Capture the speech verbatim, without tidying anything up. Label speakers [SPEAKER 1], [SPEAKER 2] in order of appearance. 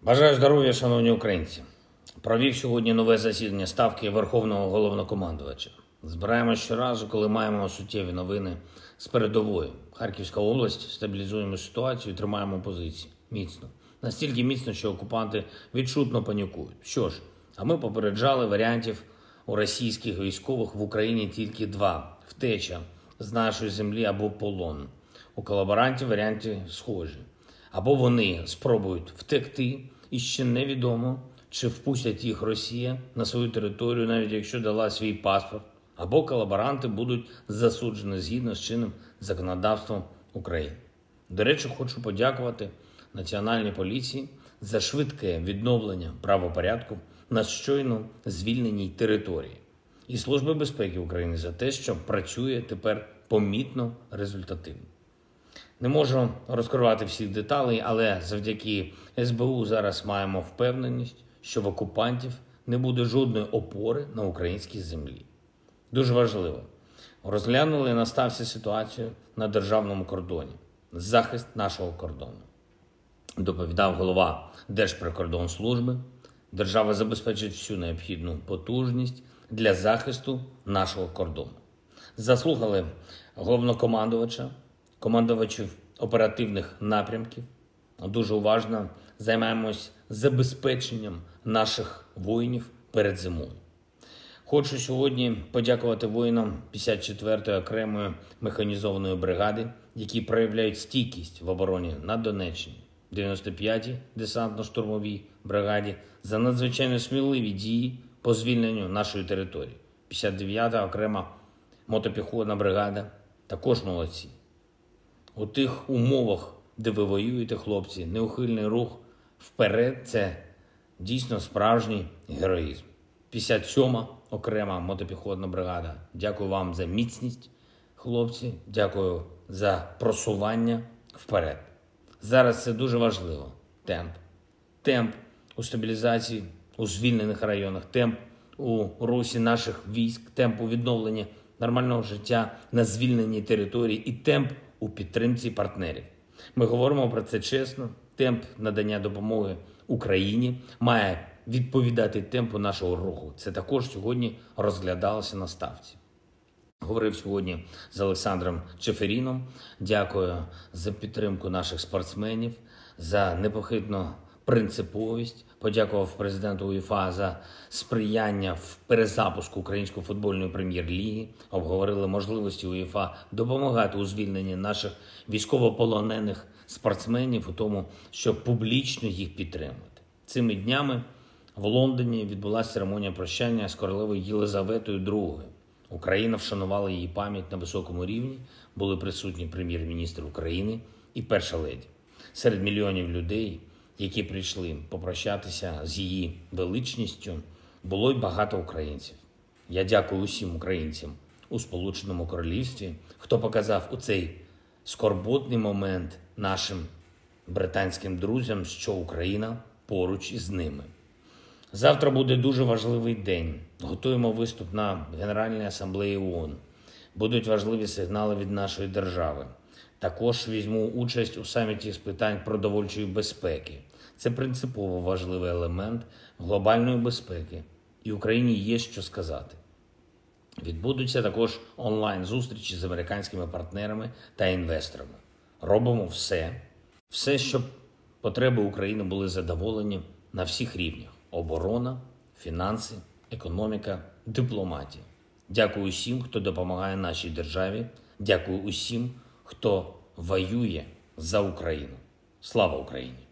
[SPEAKER 1] Бажаю здоров'я, шановні українці. Провів сьогодні нове засідання Ставки Верховного Головнокомандувача. Збираємося щоразу, коли маємо суттєві новини з передової. Харківська область, стабілізуємо ситуацію, тримаємо позиції. Міцно. Настільки міцно, що окупанти відчутно панікують. Що ж, а ми попереджали варіантів у російських військових в Україні тільки два. Втеча з нашої землі або полон. У колаборантів варіанти схожі. Або вони спробують втекти, і ще невідомо, чи впустять їх Росія на свою територію, навіть якщо дала свій паспорт, або колаборанти будуть засуджені згідно з чинним законодавством України. До речі, хочу подякувати Національній поліції за швидке відновлення правопорядку на щойно звільненій території. І Служби безпеки України за те, що працює тепер помітно результативно. Не можу розкривати всіх деталей, але завдяки ес бе у зараз маємо впевненість, що в окупантів не буде жодної опори на українській землі. Дуже важливо. Розглянули на ставці ситуацію на державному кордоні. Захист нашого кордону. Доповідав голова Держприкордонслужби. Держава забезпечить всю необхідну потужність для захисту нашого кордону. Заслухали головнокомандувача, командувачів оперативних напрямків. Дуже уважно займаємось забезпеченням наших воїнів перед зимою. Хочу сьогодні подякувати воїнам п'ятдесят четвертої окремої механізованої бригади, які проявляють стійкість в обороні на Донеччині, дев'яносто п'ятій десантно-штурмовій бригаді за надзвичайно сміливі дії по звільненню нашої території. п'ятдесят дев'ята окрема мотопіхотна бригада також молодці. У тих умовах, де ви воюєте, хлопці, неухильний рух вперед – це дійсно справжній героїзм. п'ятдесят сьома окрема мотопіхотна бригада. Дякую вам за міцність, хлопці. Дякую за просування вперед. Зараз це дуже важливо. Темп. Темп у стабілізації у звільнених районах, темп у русі наших військ, темп у відновленні нормального життя на звільненій території і темп у підтримці партнерів. Ми говоримо про це чесно. Темп надання допомоги Україні має відповідати темпу нашого руху. Це також сьогодні розглядалося на ставці. Говорив сьогодні з Олександром Чеферіном. Дякую за підтримку наших спортсменів, за непохитну принциповість. Подякував президенту УЄФА за сприяння в перезапуску Української футбольної прем'єр-ліги. Обговорили можливості УЄФА допомагати у звільненні наших військовополонених спортсменів, у тому, щоб публічно їх підтримувати. Цими днями в Лондоні відбулася церемонія прощання з королевою Єлизаветою другою. Україна вшанувала її пам'ять на високому рівні. Були присутні прем'єр-міністр України і перша леді. Серед мільйонів людей, які прийшли попрощатися з її величністю, було й багато українців. Я дякую усім українцям у Сполученому Королівстві, хто показав у цей скорботний момент нашим британським друзям, що Україна поруч із ними. Завтра буде дуже важливий день. Готуємо виступ на Генеральній асамблеї ООН. Будуть важливі сигнали від нашої держави. Також візьму участь у саміті з питань продовольчої безпеки. Це принципово важливий елемент глобальної безпеки. І Україні є що сказати. Відбудуться також онлайн-зустрічі з американськими партнерами та інвесторами. Робимо все, все, щоб потреби України були задоволені на всіх рівнях. Оборона, фінанси, економіка, дипломатія. Дякую усім, хто допомагає нашій державі. Дякую усім, хто воює за Україну. Слава Україні!